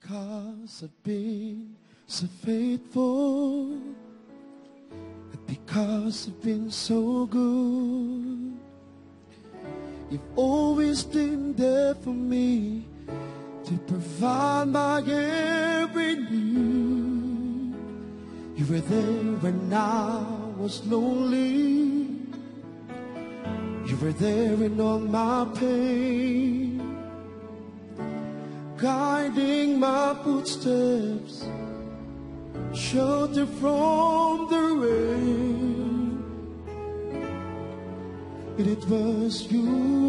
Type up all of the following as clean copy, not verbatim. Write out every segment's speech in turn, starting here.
Because I've been so faithful, because I've been so good, you've always been there for me to provide my every need. You were there when I was lonely. You were there in all my pain, guiding my footsteps, shelter from the rain. And it was you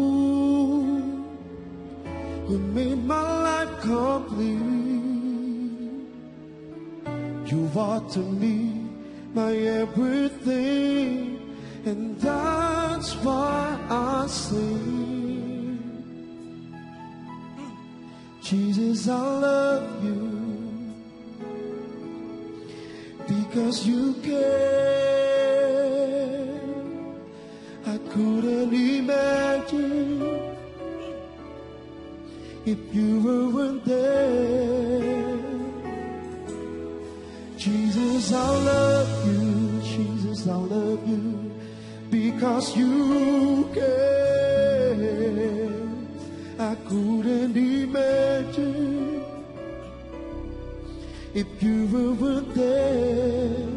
who made my life complete. You are to me my everything, and that's why I sing. Jesus, I love you because you care. I couldn't imagine if you weren't there. Jesus, I love you. Jesus, I love you because you care. I couldn't imagine if you weren't there.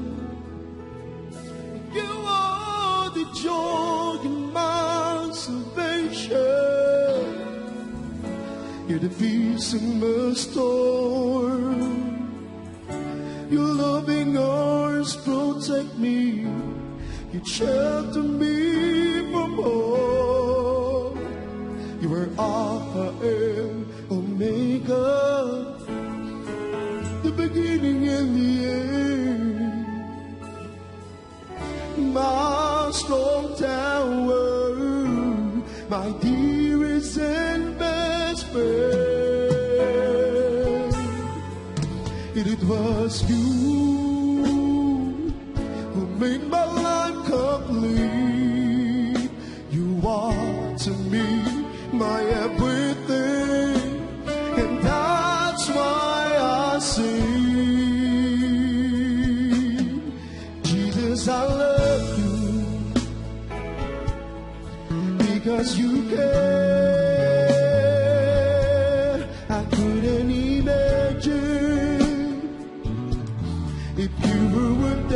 You are the joy in my salvation. You're the peace in my storm. Your loving arms protect me. You shelter me from harm. You are Alpha and Omega, the beginning and the end. My strong tower, my dearest and best friend. It was you who made my life complete. You are to me my everything, and that's why I sing. Jesus, I love you because you care. I couldn't imagine if you weren't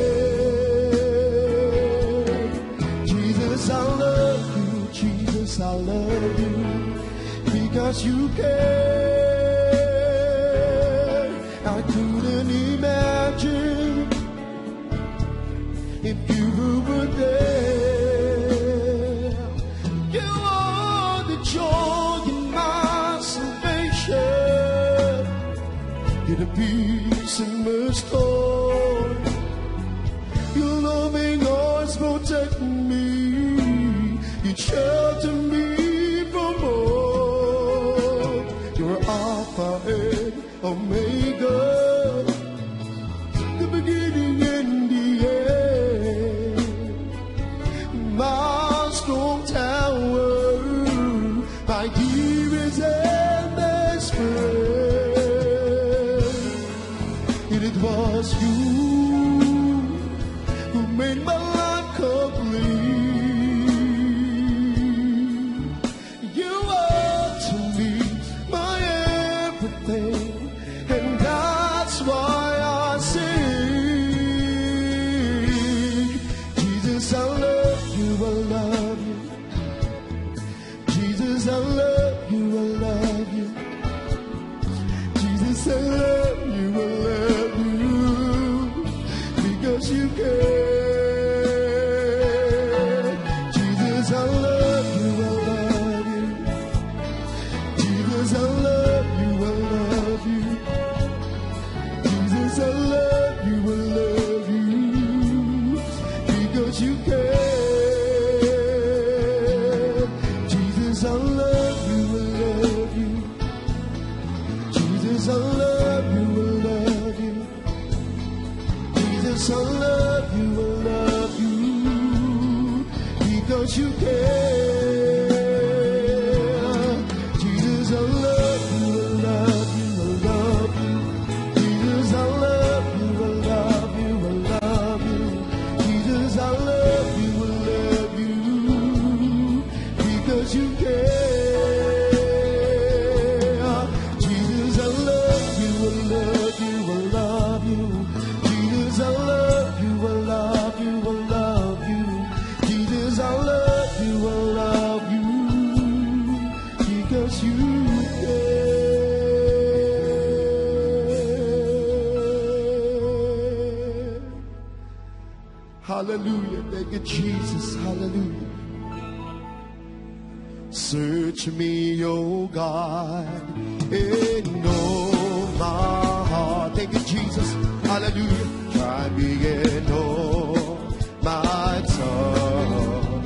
there. Jesus, I love you. Jesus, I love you because you care. I couldn't imagine if you weren't there. You are the joy in my salvation. You're the peace in my storm. Your loving arms protect me. You shelter me from all. You're Alpha and Omega, the beginning and the end. My strong tower, my dearest and best friend. And it was you who made my life complete. You are to me my everything, and that's why I sing. Jesus, I love you, I love you. Jesus, I love you, I love you. Jesus, I love you, I love you because you care. Jesus, I love you, I love you. Jesus, I love you, I love you. Jesus, I love you, I love you because you care. Jesus, I love you, I love you. Jesus, I love you, I love you. Jesus, I love you, I love you because you care. Jesus, I love you, I love you, I love Hallelujah. Thank you, Jesus. Hallelujah. Search me, oh God, and know my heart. Thank you, Jesus. Hallelujah. Try me and know my tongue.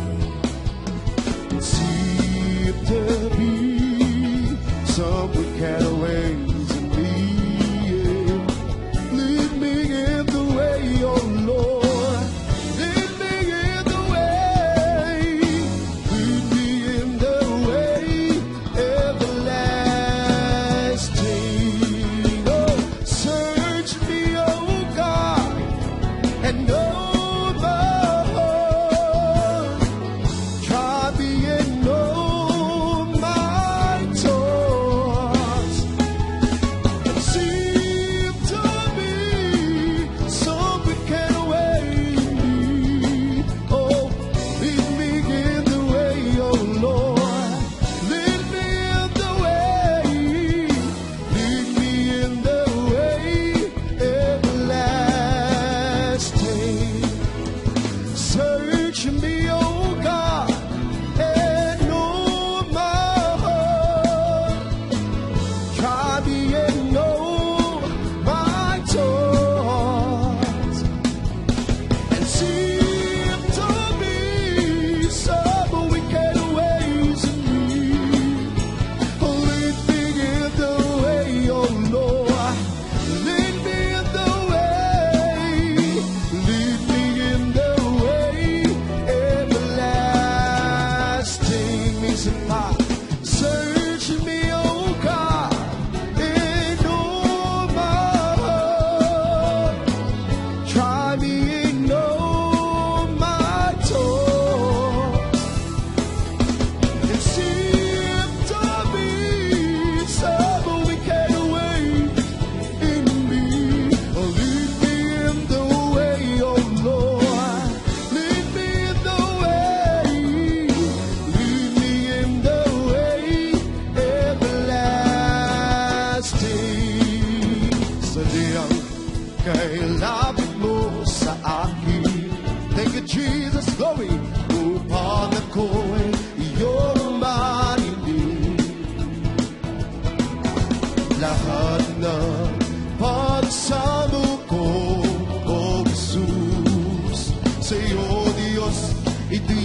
See if there be some wicked ways in me. Lead me in the way, oh Lord. Lead me in the way. Lead me in the way everlasting. Oh, search me, oh God, and know my heart. Try me and know my thoughts. And see if there be some wicked way in me. Oh, lead me in the way, oh Lord. Lead me in the way. Lead me in the way everlasting. Search me, oh God, and know my heart. Try me and know my thoughts. And see if there be some wicked ways in me. Lead me in the way, oh Lord. Lead me in the way. Lead me in the way everlasting. Listen, God. Search me, oh God, and know my heart. Try me and know my thoughts. And see if there be some wicked way in me. Lead me in the way, oh Lord. Lead me in the way. Lead me in the way everlasting. Sadyang kailapit mo sa akin. Thank you, Jesus. Glory. Upang ako'y iyong marinig. Lahat ng pagsamo ko, O Jesus, sa iyo, Diyos, ito'y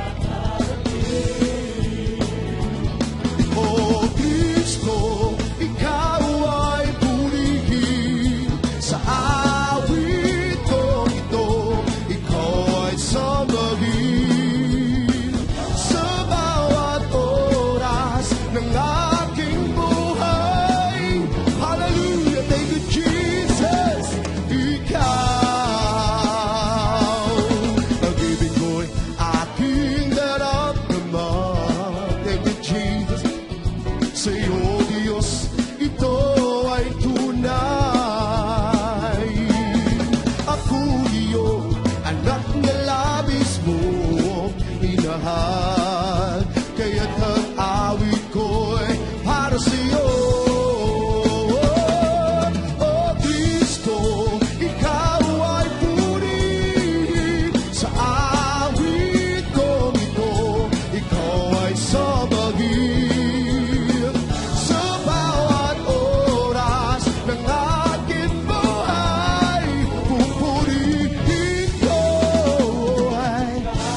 O Kristo, ikaw ay purihin. Sa awit ko ito, ikaw ay sambahin. Sa bawat oras ng aking buhay. Hallelujah, thank you, Jesus. Ikaw, pag-ibig ko'y aking naramdaman. Thank you, Jesus. Sa iyo, Diyos, ito ay tunay. Ako iyong anak na labis mong minahal. Kaya't ang awit ko'y para sa iyo. O Kristo, ikaw ay purihin. Sa awit kong ito, ikaw ay sambahin. Sa bawat oras ng aking buhay, pupurihin ko ay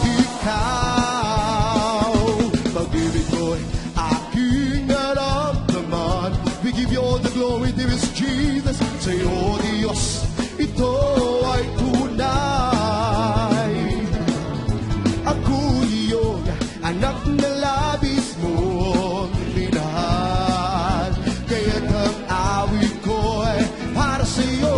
ikaw. Pag-ibig ko'y aking naramdaman. We give you all the glory, there is Jesus. Sa iyo, Diyos, ito ay tunay. Ako iyong anak na labis mong minahal. Kaya't ang awit ko'y para sa iyo.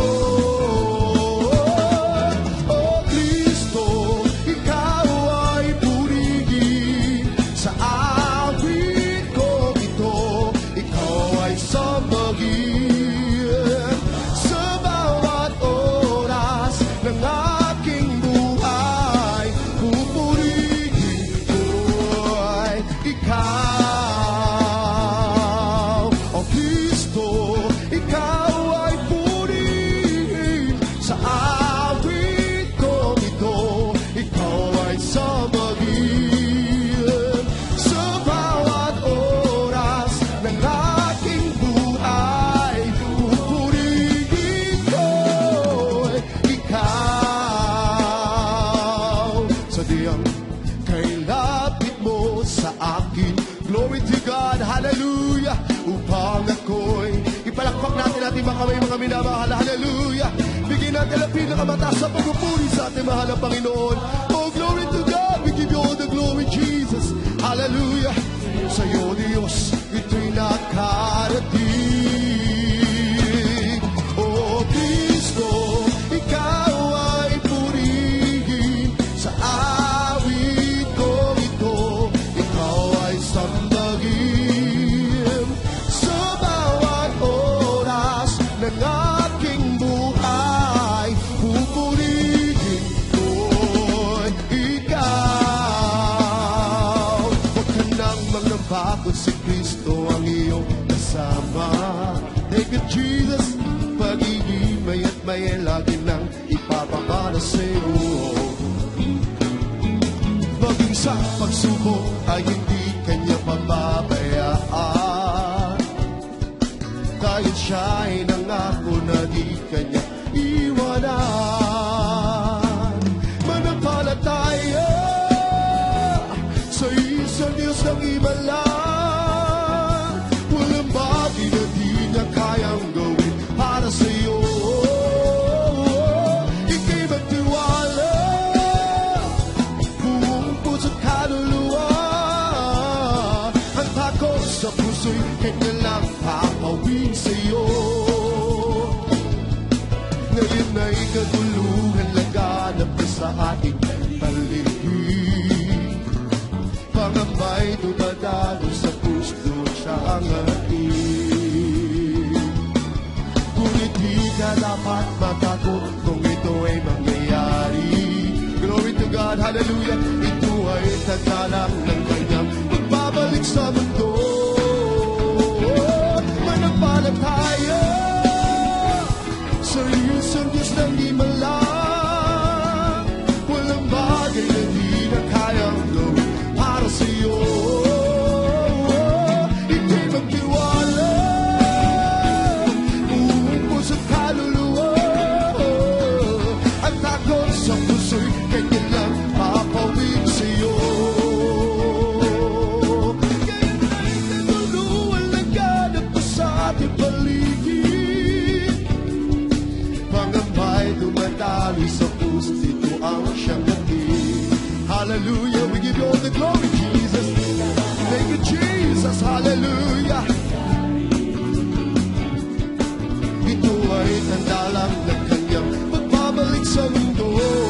O Kristo, ikaw ay purihin. Sa awit ko ito, ikaw ay sambahin. Sa bawat oras kami mga minamahal. Hallelujah. Bigyan natin ang pinakamataas sa pagpupuri sa ating mahal na Panginoon. Oh, glory to God. We give you all the glory, Jesus. Hallelujah. Sa iyo, Diyos, ito'y nakarating. Oh, Kristo, ikaw ay purihin sa awit ko ito. Ikaw ay sambagin sa bawat oras ng aking buhay. Pupurihin ko'y ikaw. Huwag ka nang mangnamba kung si Kristo ang iyong kasama. Take it, Jesus, pag-ibig maya't maya lagi nang ipapakala sa'yo. Maging sa pagsubok ay hindi kanya pababayaan. Kahit siya ay nangako na di kanya iwanan. Manampalataya sa isang Diyos ng himala. Walang bagay na di niya kayang gawin para sa'yo. Ika'y magtiwala, buong puso't kaluluwa. Ang takot sa puso'y kanya lang papawin sa'yo. Ngayon ay kaguluhan laganap na sa ating paligid. Pangambay dumadalo sa puso siya ang ating. Ngunit di ka dapat matakot kung ito ay mangyayari. Glory to God, hallelujah. Ito ay tagdalang ng kanyang pagbabalik sa mundo. Manampalataya sa isang Diyos ng himala. Walang bagay na di na kayang gawin para sa'yo. Ika'y magtiwala, buong puso't kaluluwa. Ang takot sa puso'y kanya lang papawin sa'yo. Ngayon ay naguluhan laganap pa sa ating paligid. Pangambay dumadaloy sa puso, ito ang siyang natin. Hallelujah, we give you all the glory, Jesus. Thank you, Jesus. Hallelujah. Ito ay tanda lang ng kanyang pagbabalik sa mundo.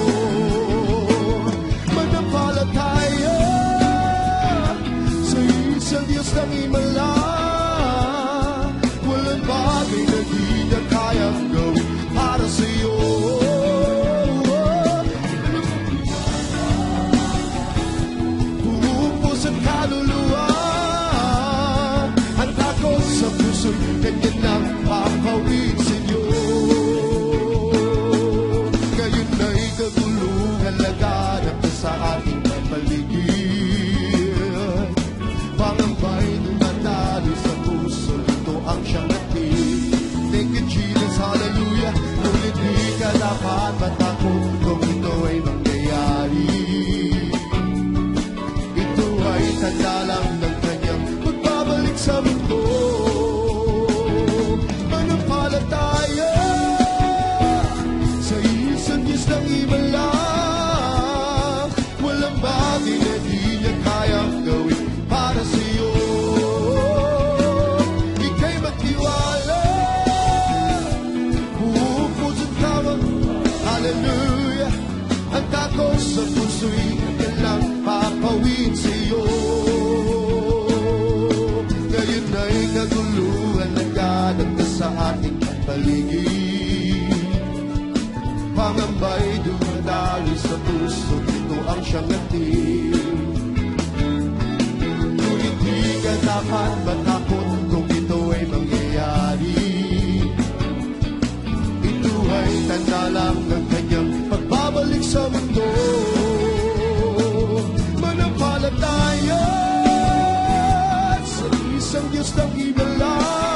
Manampalataya sa isang Diyos ng himala. Walang bagay na di niya kayang gawin para sa'yo. Pupusan kaluluwa. Ang takot sa puso'y ganyan ang papawid sa'yo. Ngayon ay kaguluhan laganap na sa ating paligid. Pangambay dumadalo sa puso, ito ang siyang natin. Thank you, Jesus, hallelujah. Ngunit di ka dapat matakot kung ito ay mangyayari. Ito ay tanda lang ng kanyang pagbabalik sa mundo. Manampalataya sa isang Diyos ng himala. Walang bagay na di niya kayang gawin para sa'yo. Ika'y magtiwala, buong puso't kawang. Hallelujah. Ang takot sa puso'y kanya lang papawin sa'yo. Ngayon ay kaguluhan laganap na sa ating paligid. Pangambay dumadaloy sa puso, ito ang siyang natin. Ngunit di ka dapat matakot kung ito ay mangyayari. Ito ay tanda lang ng kanyang pagbabalik sa mundo. Manampalataya sa isang Diyos ng himala.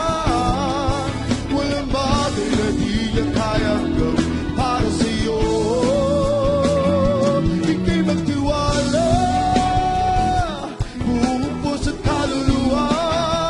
Walang bagay na di niya kayang gawin para sa'yo. Ika'y magtiwala, buong puso't kaluluwa.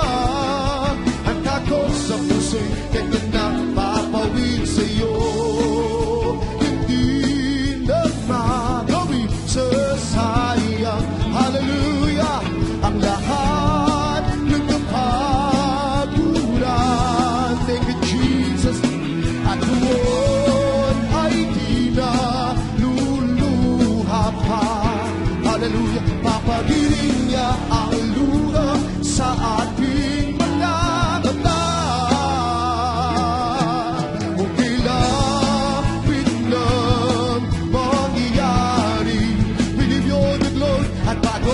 niya ang luha sa ating mga mata. Okay lapit ng mangyayari, we give you the glory at bago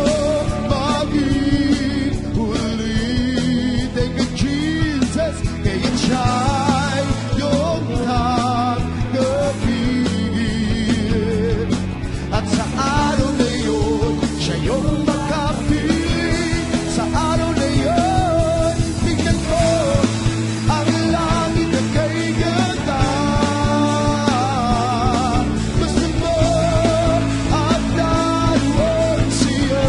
maging huli. Thank you, Jesus, kaya't siya'y iyong tanggapin. At sa araw na yun, siya yung makapiling. Sa araw na yun, tingnan ko ang langit na kay ganda. Gusto mo at naroon siya.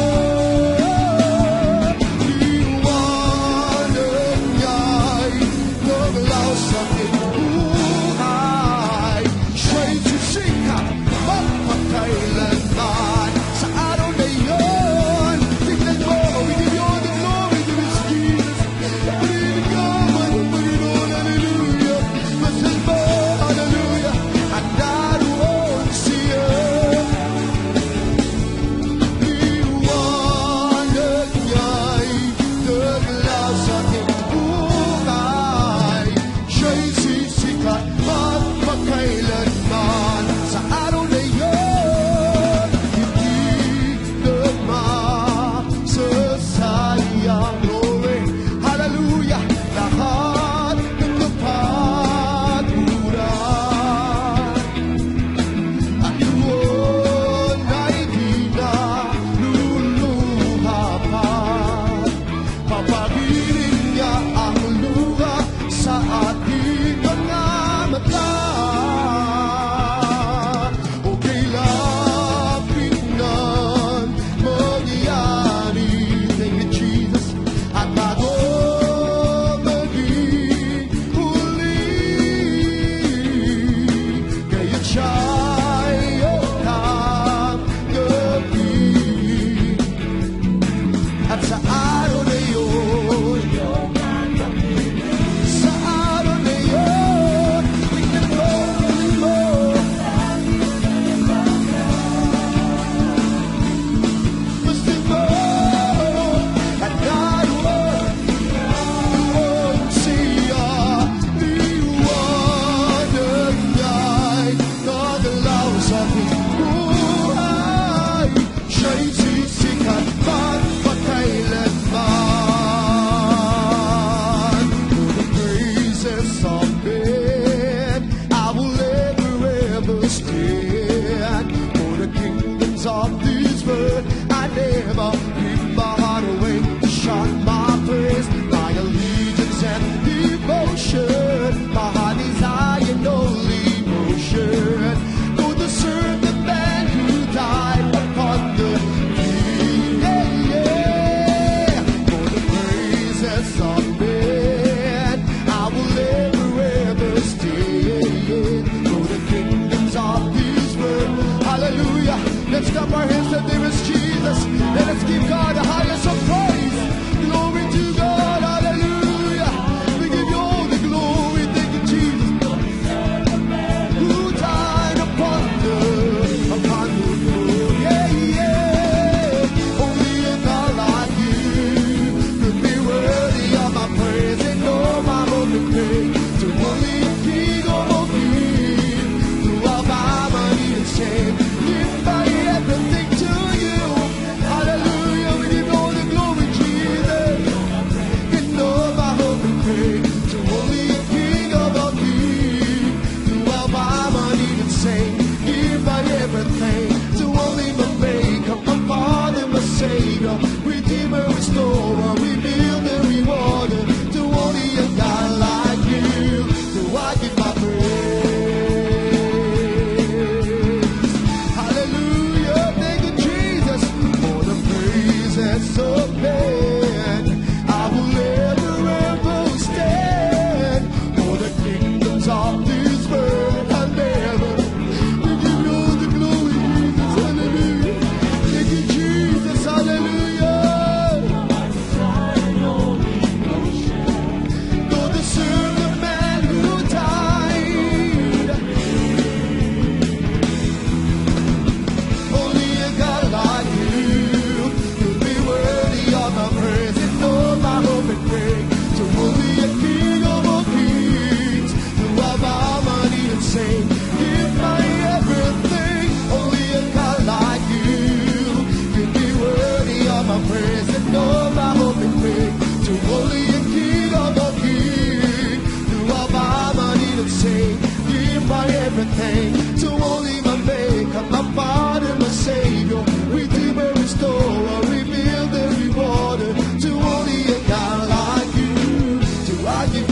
Liwanag niya'y naglaw sa aking buhay. Siya'y susikat magpakailanman. Sa araw na yun, tingnan mo, we give you all the glory to this Jesus. Purihin ka man, Panginoon, hallelujah. Masal mo, hallelujah, at naroon siya. Liwanag niya'y naglaw sa aking buhay. Siya'y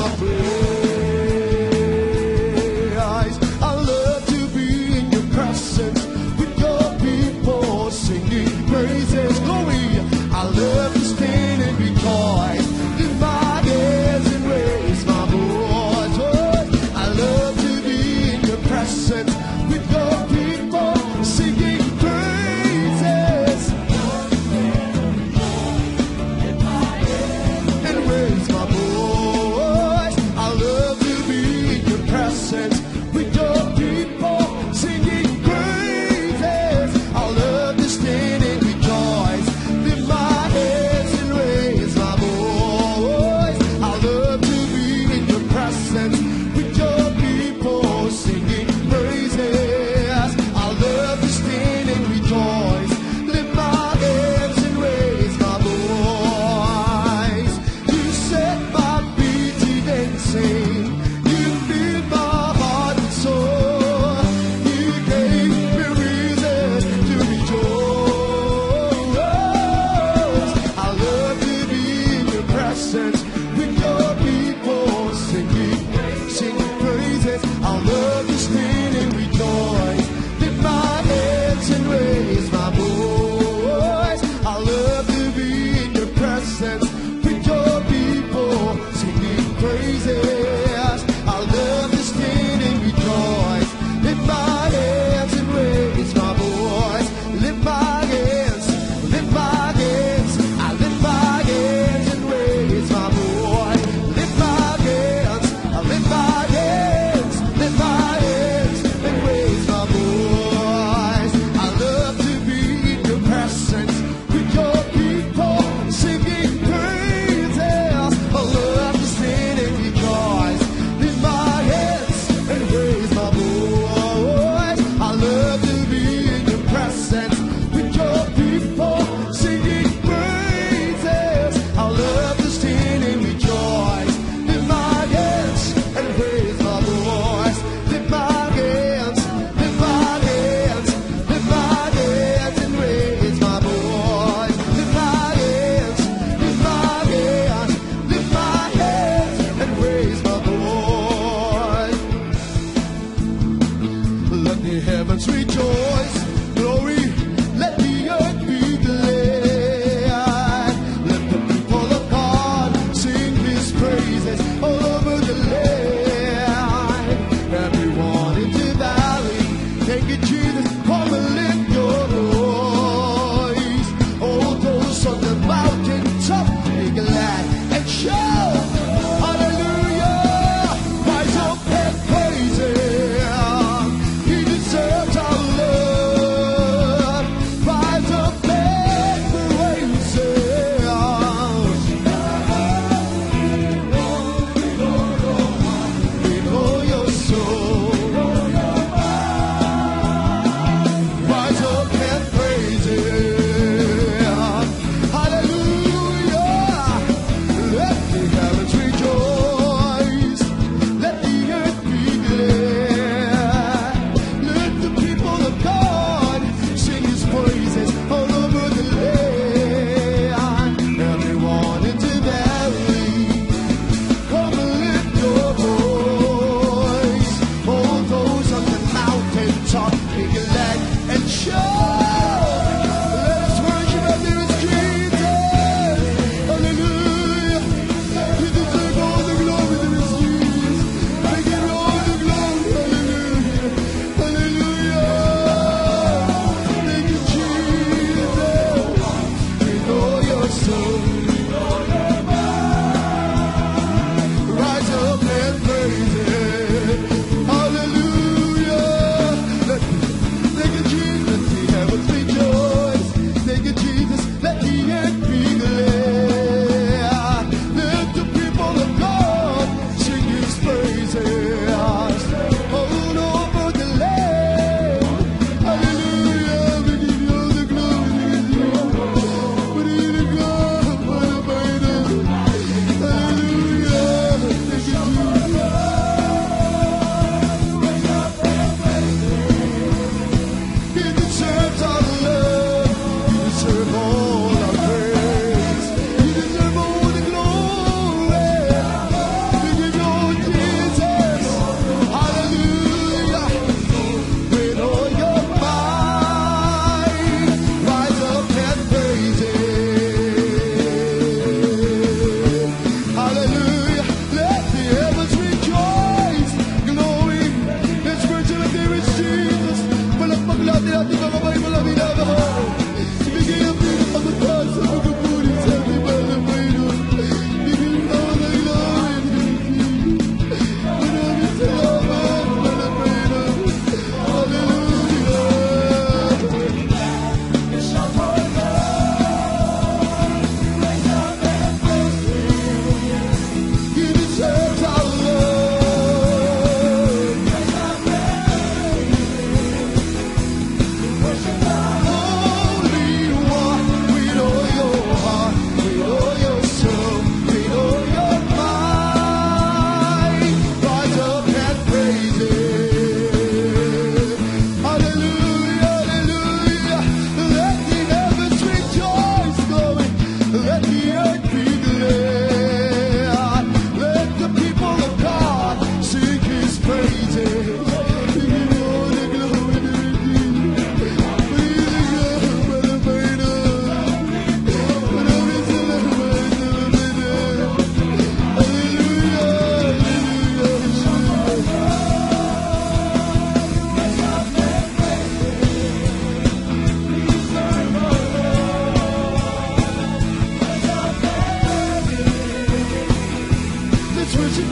my praise. I love to be in your presence with your people singing praises. Glory. I love to stand and rejoice. Lift my hands and raise my voice. I love to be in your presence with your people singing praises. And raise my voice. I love to be in your presence with your people singing praises. I love to stand and rejoice. Lift my hands and raise my voice. I love to be in your presence with your people singing praises. I love to stand and rejoice. Lift my hands and raise my voice. You set my feet to dancing. You filled my heart with soul. You gave me reason to rejoice. I love to be in your presence with your people singing praises. I love to stand and rejoice. Lift my hands and raise my voice. I love to be in your presence with your people singing praises. I love to stand and rejoice. Lift my hands and raise my voice. Lift my hands, lift my hands. I lift my hands and raise my voice. Lift my hands, I lift my hands, lift my hands and raise my voice. I love to be in your presence with your people singing praises. I love to stand and rejoice.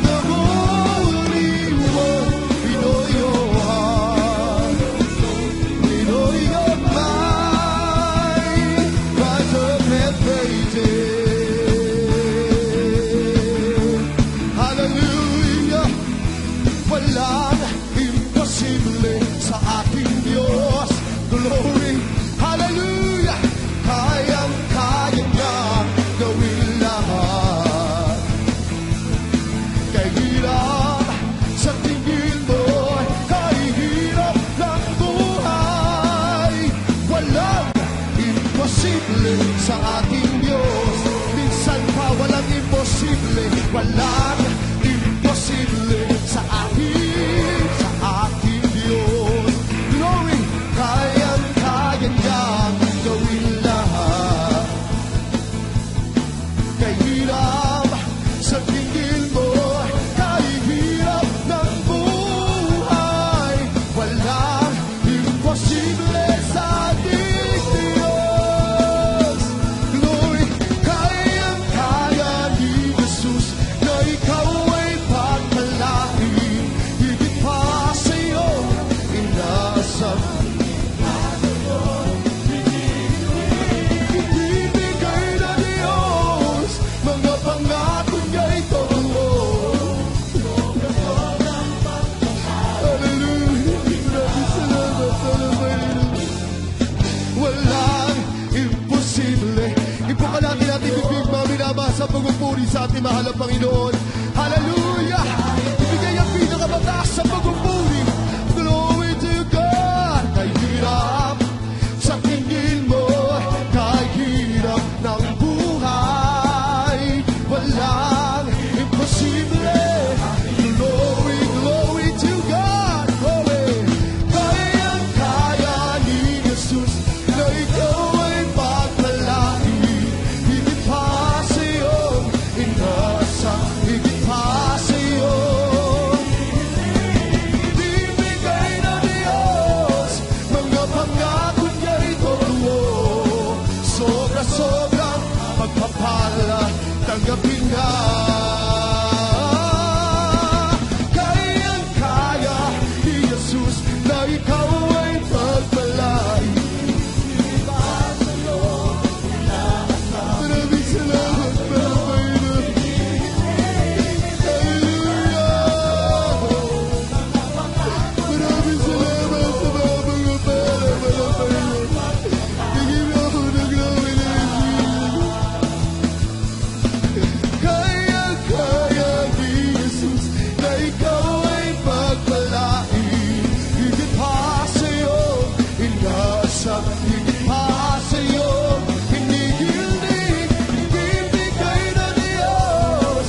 the Holy One. We know your heart, we know your mind. Rise up and praise Him. Hallelujah. Walang imposible sa ating Diyos. Glory, hallelujah. Kayang-kaya niya gawin lahat. Kahirap sa tingin mo, kahirap ng buhay. Walang imposible sa ating Diyos. Minsan pa walang imposible, walang imposible sa ating Diyos. Glory, kayang-kaya niyang gawin lahat. Kahirap sa tingin mo, kahirap ng buhay. Walang imposible sa ating Diyos. Glory, kayang-kaya ni Jesus na ikaw ay pagpalain. Higit pa sa iyo, inasam. Ibibigay na Diyos, mga pangako niya'y totoo. Hallelujah. Maraming salamat, Panginoon. Walang imposible. Ipakalaki natin bibig mga minamasa pagpupuri sa ating mahal na Panginoon. Hallelujah! Ibigay ang pinakamataas sa pagpupuri. Glory to God! Kahirap sa tingin mo, kahirap ng buhay. Walang imposible. Glory, glory to God! Glory! Kayang-kaya ni Jesus na ikaw ay pagpalain. Higit pa sa iyong inasam, higit pa sa iyong bibigay na Diyos. Mga pangako niya'y totoo. Sobra-sobrang pagpapala, tanggapin na. Kayang-kaya ni Jesus na ikaw ay pagpalain. Maraming salamat, Panginoon. Hallelujah! Maraming salamat sa mga pagpapala, Panginoon. Bigyan mo ako ng glory na kaya-kaya ni Jesus na ikaw ay pagpalain. Higit pa sa iyo, inasam, higit pa sa iyo, hinihilin, ibibigay na Diyos.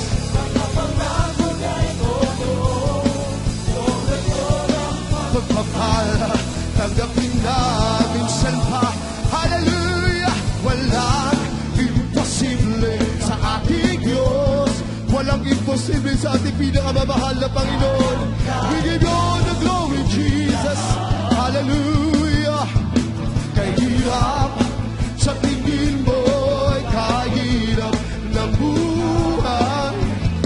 Pagpapala, tanggapin na minsan pa. Hallelujah! Walang imposible sa ating Diyos. Walang imposible sa ating pinakamamahal na Panginoon. We give you all the glory, Jesus. Hallelujah! Kahirap sa tingin mo, kahirap ng buhay.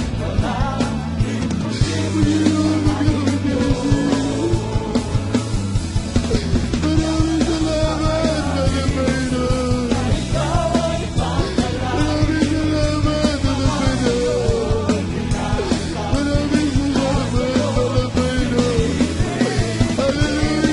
Maraming salamat, Panginoon. Maraming salamat, Panginoon. Maraming salamat, Panginoon. Hallelujah.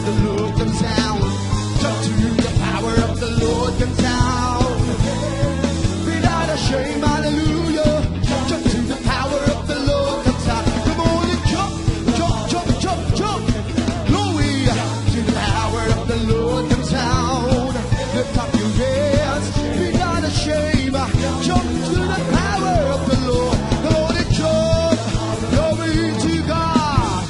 the Lord comes down. Jump to the power of the Lord comes down. Without a shame, hallelujah. Jump to the power of the Lord comes down. Come on and jump, jump, jump, jump, jump. Glory to the power of the Lord comes down. Lift up your hands, without a shame. Jump to the power of the Lord. Come on and jump. Glory to God.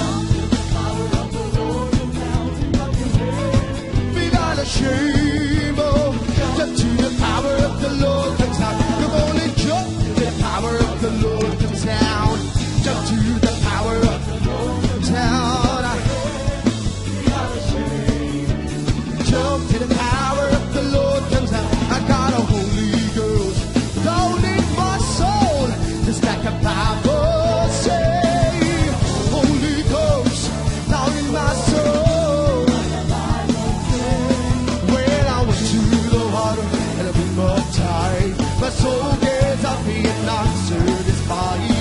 Without a shame, oh, jump to the power of the Lord comes down. Come on and jump. The power of the Lord comes down. Jump to the power of the Lord comes down. Jump to the power of the Lord comes down. I got a Holy Ghost down in my soul, just like a Bible say. Holy Ghost down in my soul. When I went to the water and I been baptized, my soul gets up being answered is fine.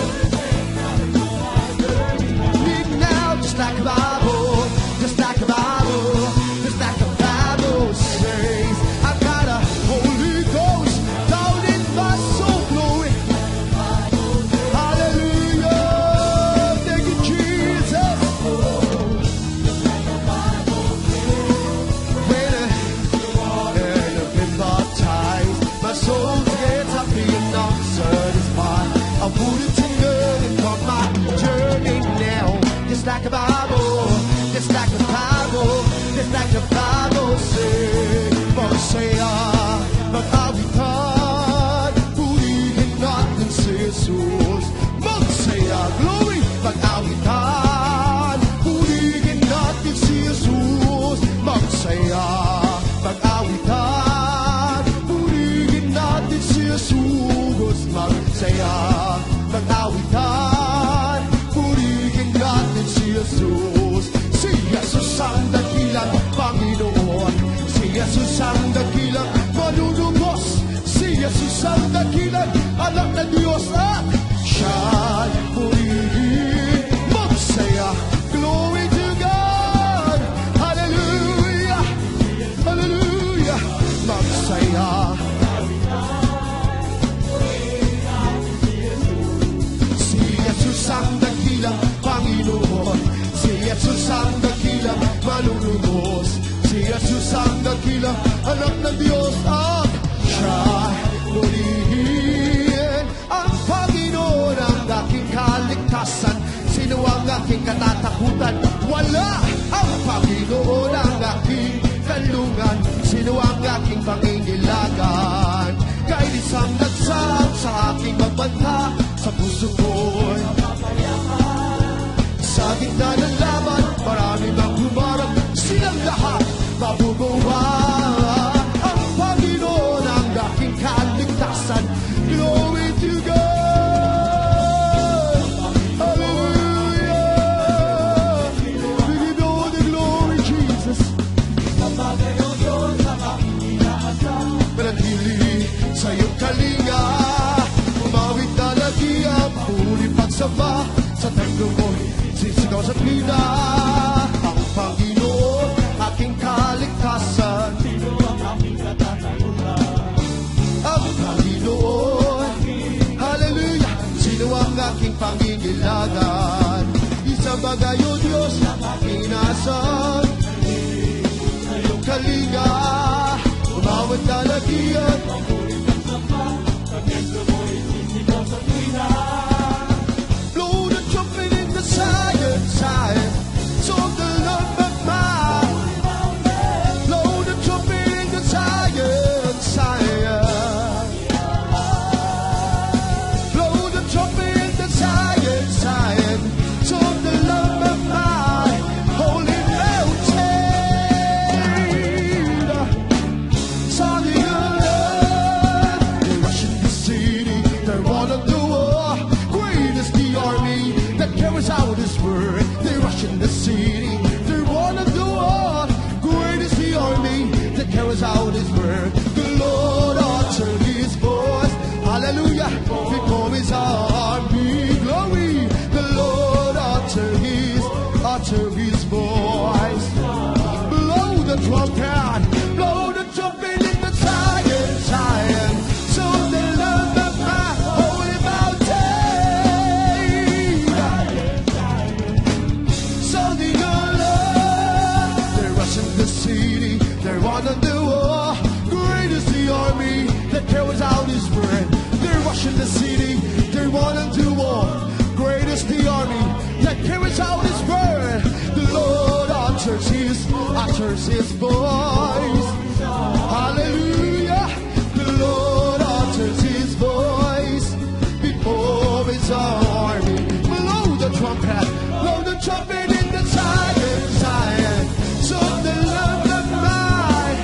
Live now just like a Bible, just like a Bible, just like a Bible says. I've got a Holy Ghost down in my soul, glory. Hallelujah, thank you, Jesus. When I've been baptized, my soul gets up being answered is fine. I wouldn't take it on my journey now, just like a Bible, just like a Bible, just like a Bible says. Mag-awitan, purihin natin si Jesus. Magsaya, glory! Mag-awitan, purihin natin si Jesus. Magsaya, mag-awitan, purihin natin si Jesus. Magsaya, mag-awitan, purihin natin si Jesus. Si Jesus ang dakilang Panginoon, si Jesus ang dakilang manunubos, si Jesus ang dakilang anak ng Diyos at siya'y purihin. Magsaya, glory to God, hallelujah, hallelujah. Magsaya, si Jesus ang dakilang Panginoon, si Jesus ang dakilang manunubos, si Jesus ang dakilang anak ng Diyos at siya'y purihin. Ang Panginoon ang aking kaligtasan, sino ang aking katatakutan? Wala! Ang Panginoon ang aking kanlungan, sino ang aking panginilagan? Kainis ang nagsang sa aking magbanta, sa puso ko'y sa gitna ng laban, marami mang humarap, silang lahat mabubuwa. Ang Panginoon ang aking kaligtasan. Glory to God. Hallelujah. We give you all the glory, Jesus. Manatili sa iyong kalinga, umawit na lagi ang puri pagsama sa taglo mo'y sisigaw sa pina. Ang Panginoon, aking kaligtasan. Ang Panginoon, hallelujah, sino ang aking panginilagan? Isang bagay o Diyos na inasan sa iyong kalinga, umawat na lagian. Blow the trumpet in the Zion, Zion, song the Lord of mine. Blow the trumpet in the Zion, Zion. Blow the trumpet in the Zion, Zion, song the Lord of mine. Holy mountain, sounding alert. They're rushing the city, they're wanting the war. Great is the army that carries out His word. They rush in the city, they want to do war. Great is the army that carries out His word. The Lord uttered His voice, hallelujah, before His army. Glory, the Lord uttered His voice. carries out his word. They're rushing the city, they want to do war. Great is the army that carries out his word. The Lord utters his voice. Hallelujah. The Lord utters his voice before his army. Blow the trumpet in the Zion, Zion. So the Lord of mine.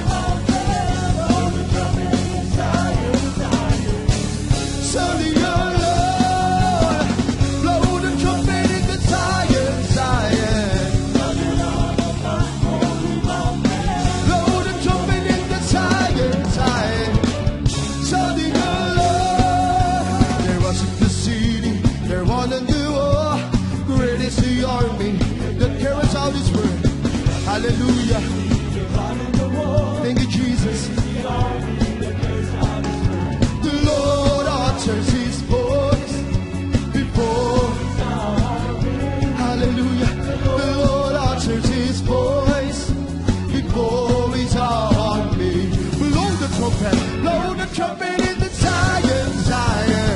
So the Lord, blow the trumpet in the Zion, Zion. Blow the trumpet in the Zion, Zion. So the Lord, they're rushing the city, they're wanting to war. Great is the army that carries out his word. Hallelujah. Thank you, Jesus. The Lord utters his voice before. Hallelujah. The Lord utters his voice before his army. Blow the trumpet in the Zion, Zion.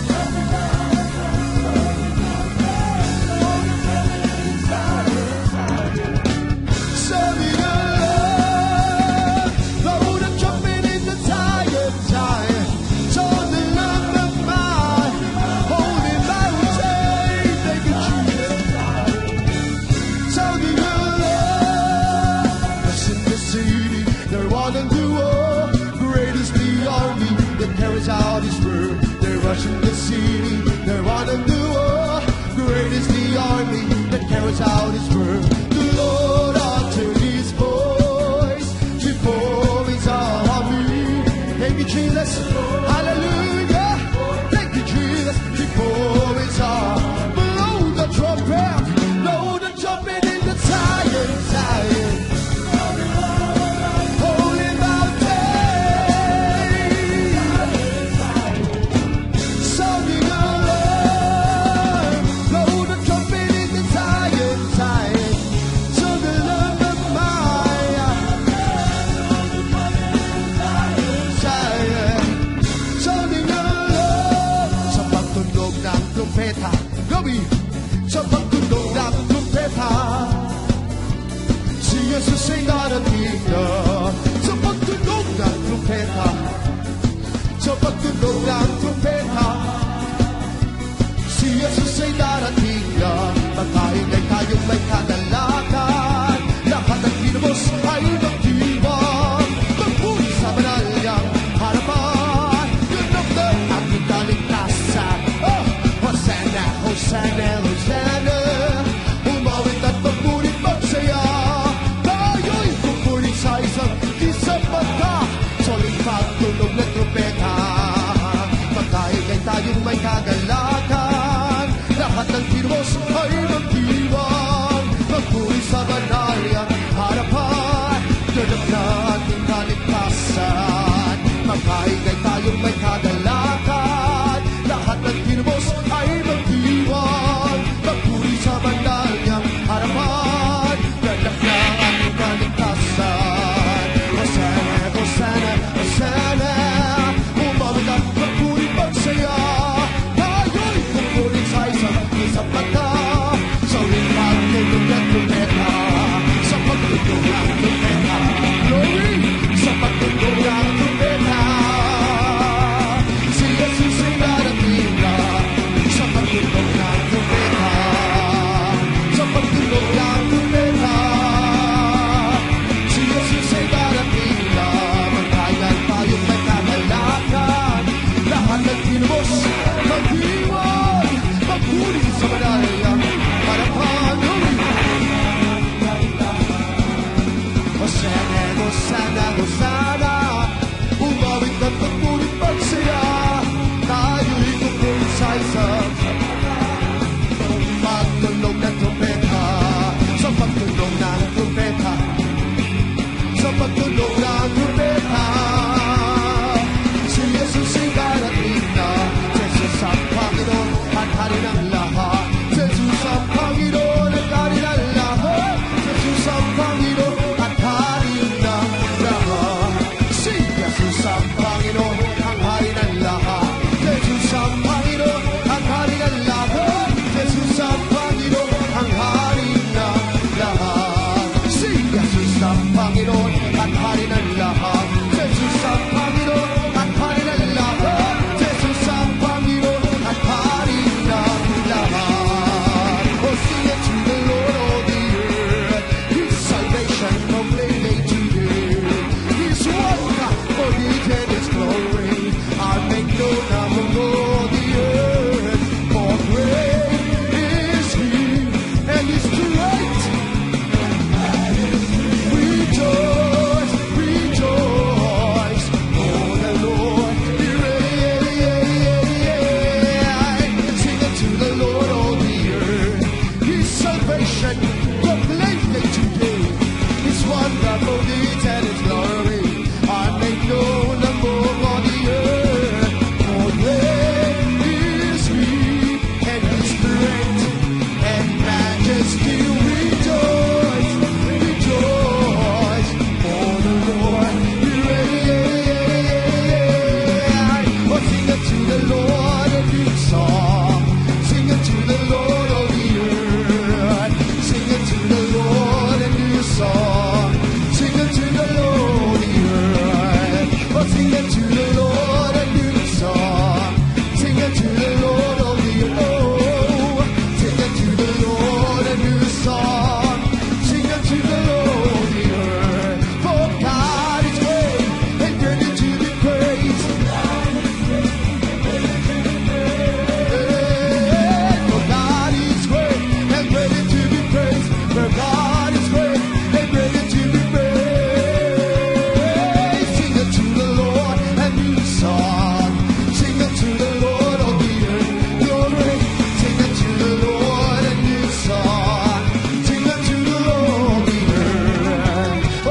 So the Lord, blow the trumpet in the Zion, Zion. So the Lamb of mine, holy mountain, thank you, Jesus. So the Lord, that's in the city, they're wanting to war. Great is the army that carries out his word. They're rushing the city, they're wanting to war. Great is the army that carries out his word. The Lord uttered his voice before his army. Thank you, Jesus. Hallelujah. Thank you, Jesus. Before his army. Blow the trumpet in the Zion, Zion. Holy mountain. So the Lord, blow the trumpet in the Zion, Zion. So the Lamb of mine, Zion. So the Lord, sa pagtunog ng trumpeta, gabi, sa pagtunog ng trumpeta, si Jesus ay darating na. Sa pagtunog ng trumpeta, sa pagtunog ng trumpeta, si Jesus ay darating na. Magkaingay tayong may kadalakan, lahat ng kinubos ay magdiwang. Magpuri sa banal niyang harapan, ganap na ating kaligtasan. Oh, Hosanna, Hosanna, Hosanna. Umawit at magpurit magsaya, tayo'y pupurit sa isang isapata. Soling pagtunog ng trumpeta, magkaingay tayong may kagalakan, lahat ng kinubos ay magdiwang. Magpuri sa banal niyang harapan, ganap na ating kaligtasan. Magkaingay tayong may kagalakan, lahat ng kinubos ay magdiwang. Magpuri sa banal niyang harapan, ganap na ating kaligtasan. Hosanna, Hosanna, Hosanna. Umawit at magpuri magsaya, tayo'y pupurit sa isang mata. Sa pagtunog ng trumpeta, sa pagtunog ng trumpeta, glory, sa pagtunog ng trumpeta, si Jesus ay darating na. Sa pagtunog ng trumpeta, sa pagtunog ng trumpeta, si Jesus ay darating na. Magkayan tayong may kagalakan, lahat ng kinubos magdiwang. Magpuri sa banal niyang harapan, Hosanna, Hosanna, Hosanna. Umawit at magpurit magsaya, tayo'y pupurit sa isang pagtunog ng trumpeta, sa pagtunog ng trumpeta, sa pagtunog ng trumpeta, si Jesus ay darating na. Jesus ang Panginoon at Hari ng lahat. Jesus ang Panginoon at Hari ng lahat. Jesus ang Panginoon at Hari ng lahat.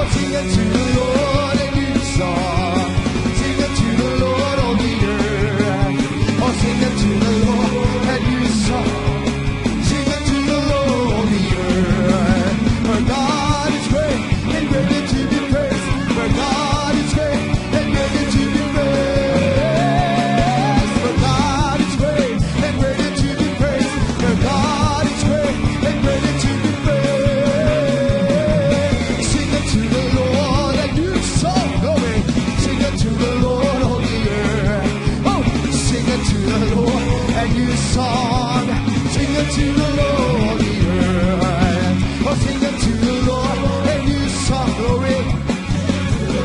Sing unto the Lord a new song. Sing unto the Lord all the earth. Oh, sing unto the Lord a new song. Sing unto the Lord all the earth. For God is great and greatly to be praised. For God is great and greatly to be praised. For God is great and greatly to be praised. For God is great and greatly to be praised. Sing unto the Lord a new song, glory. Sing unto the Lord all the earth. Oh, sing unto the Lord a new song. Sing unto the Lord all the earth. Oh, sing unto the Lord a new song, glory. The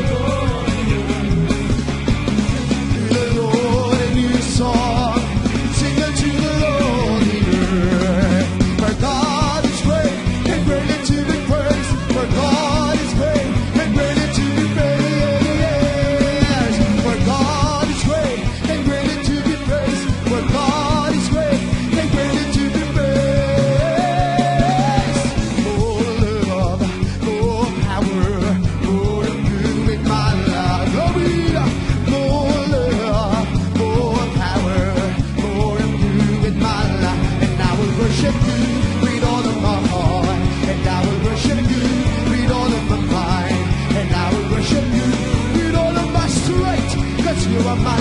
Lord a new song. Sing unto the Lord the earth. For God is great and greatly to be praised. For God is great and greatly to be praised. For God is great and greatly to be praised. For God is great and greatly to be praised. More love, more power, more of you in my life. Glory. More love, more power, more of you in my life. And I will worship you with all of my heart. And I will worship you with all of my mind. And I will worship you with all of my strength. 'Cause you are my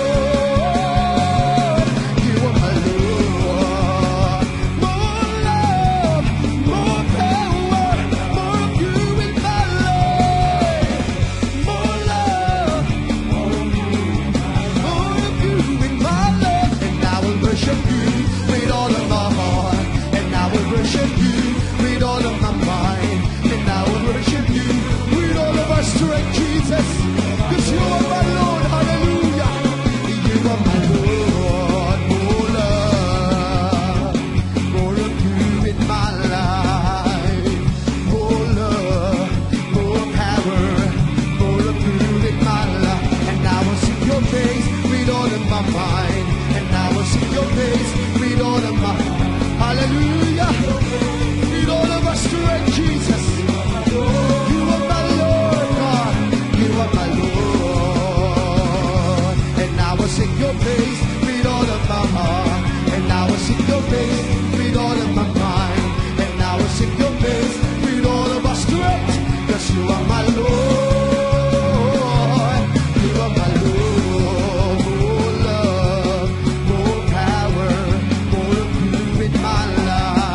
Lord. You are my Lord. More love, more power, more of you in my life. More love, more of you in my life. And I will worship you with all of my heart. And I will worship you with all of my mind. And I will worship you with all of my strength, Jesus. 'Cause you are my Lord, hallelujah. You are my Lord. More love, more of you in my life. More love, more power, more of you in my life. And I will seek your face with all of my mind. And I will seek your face with all of my hallelujah. With all of my strength, Jesus. You are my Lord, God. You are my Lord. And I will seek your face with all of my heart. And I will seek your face with all of my mind. And I will seek your face with all of my strength. 'Cause you are my Lord. You are my Lord. More love, more power, more of you in my life.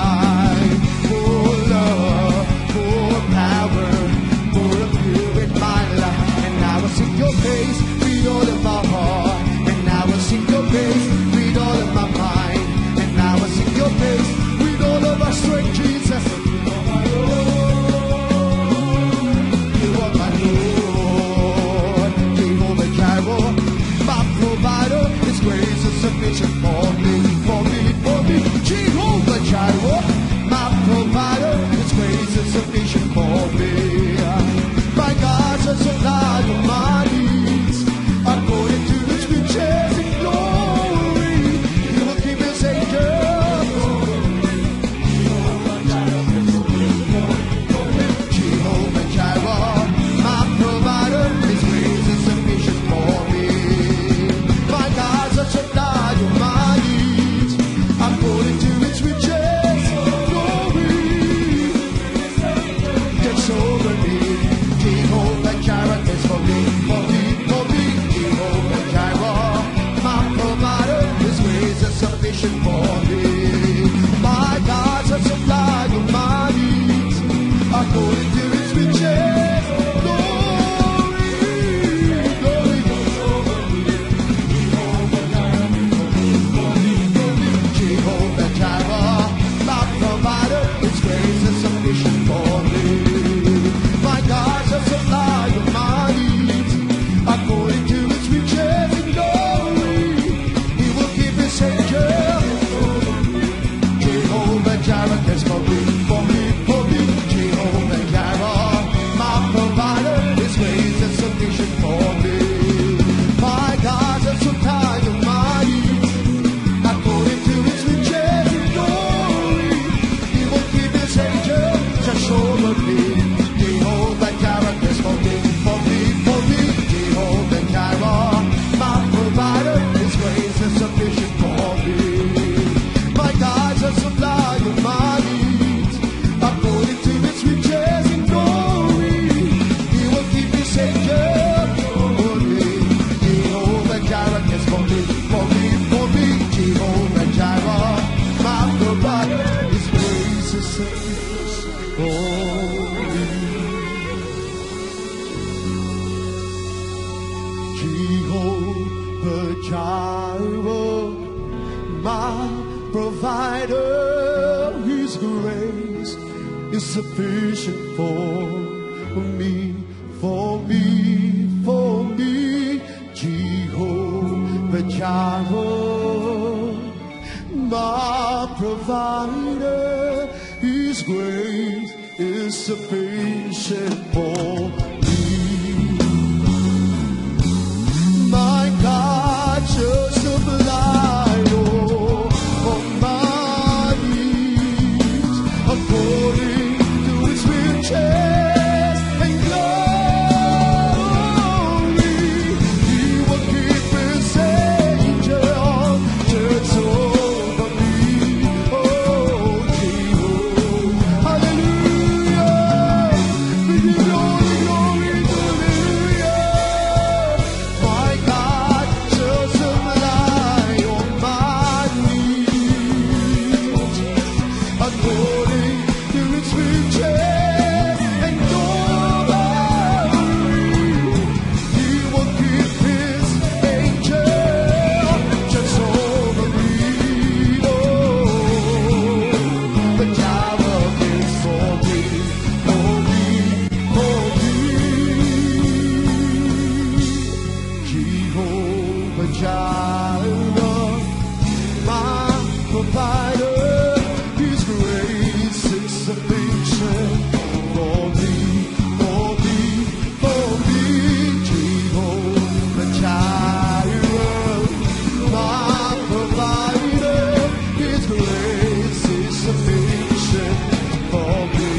Jireh, my provider. His grace is sufficient for me, for me, for me. Jehovah Jireh, my provider. His grace is sufficient for me. My God shall supply all my needs according to His riches and glory. He will keep His angels over me. Oh, Jehovah, hallelujah. We give you all the glory, hallelujah. My God shall supply all my needs according to His riches and glory. He will keep His angels just over me. Oh, the Jireh is for me, for me, for me. Jehovah Jireh, my provider. His grace is sufficient for me, for me, for me. Jehovah Jireh, my provider. His grace is sufficient for me.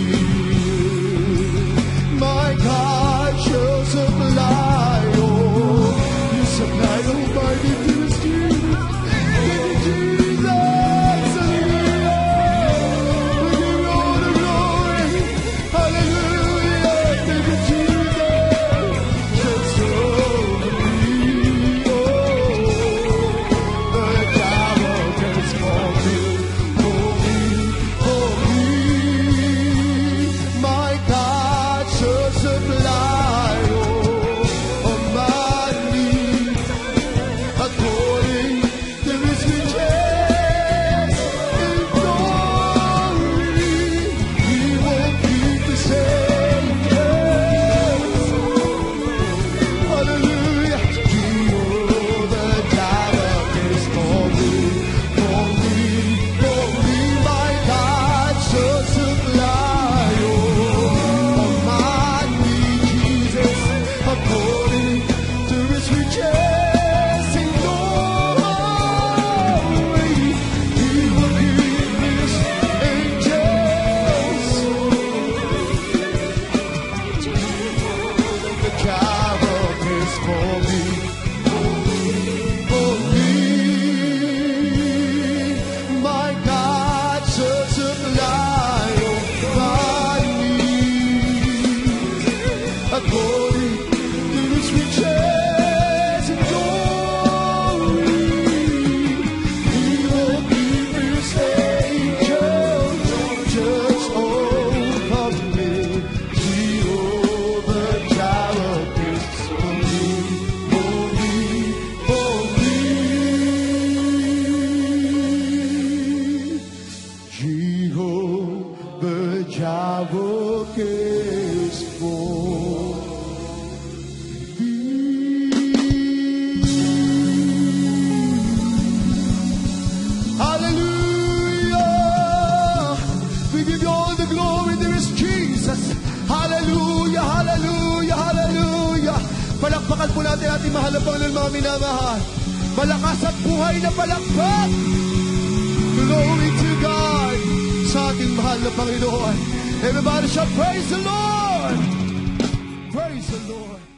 My God shall supply all. You supply all my needs, Jesus. Thank you, Jesus. Hallelujah. We give you all the glory. Hallelujah. Thank you, Jesus. Just over me. Oh, the Jireh is for me, for me, for me. My God shall supply all my needs according to His riches and glory. He will keep His angels. Hallelujah. Jehovah Jireh is for me, for me, for me. My God shall supply all my needs, Jesus, according to His riches and glory. He will keep His angels. The Jireh is for me, for me. My God shall supply all my needs according to His riches and glory. He will keep His angels just over me. Jehovah Jireh is for me, for me, for me. Jehovah Jireh is for me. Hallelujah. We give you all the glory. There is Jesus. Hallelujah, hallelujah, hallelujah. Palakpakan po natin ating mahal na Panginoon, mga minamahal. Malakas at buhay na palakpak. Glory to God sa ating mahal na Panginoon. Everybody shout, praise the Lord. Praise the Lord.